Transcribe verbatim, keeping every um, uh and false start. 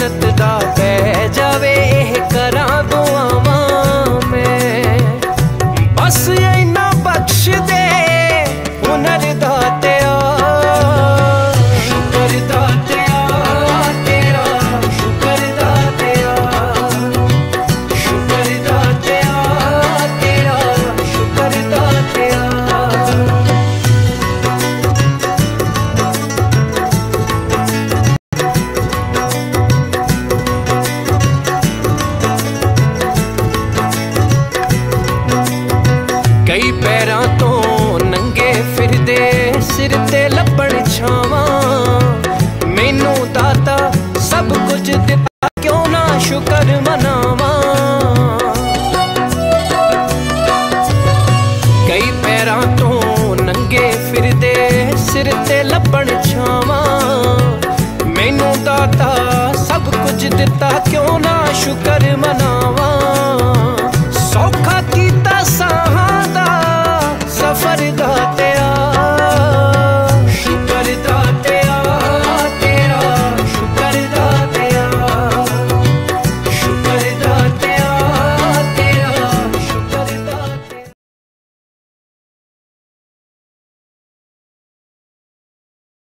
कुदरत दा पै जावे एह करा दुआवां मैं। बस इन्ना बख्श दे हुनर दातिया, शुकर दातिया तेरा, शुकर दातिया, शुकर दातिया तेरा, शुकर दातिया। कई पैरां तो नंगे फिरदे सिर ते लब्बण छावां, मैनू दाता सब कुछ दिता क्यों ना शुकर मनावां। कई पैरां तो नंगे फिरदे सिर ते लब्बण छावां, मैनू दाता सब कुछ दिता क्यों ना शुकर मनावां।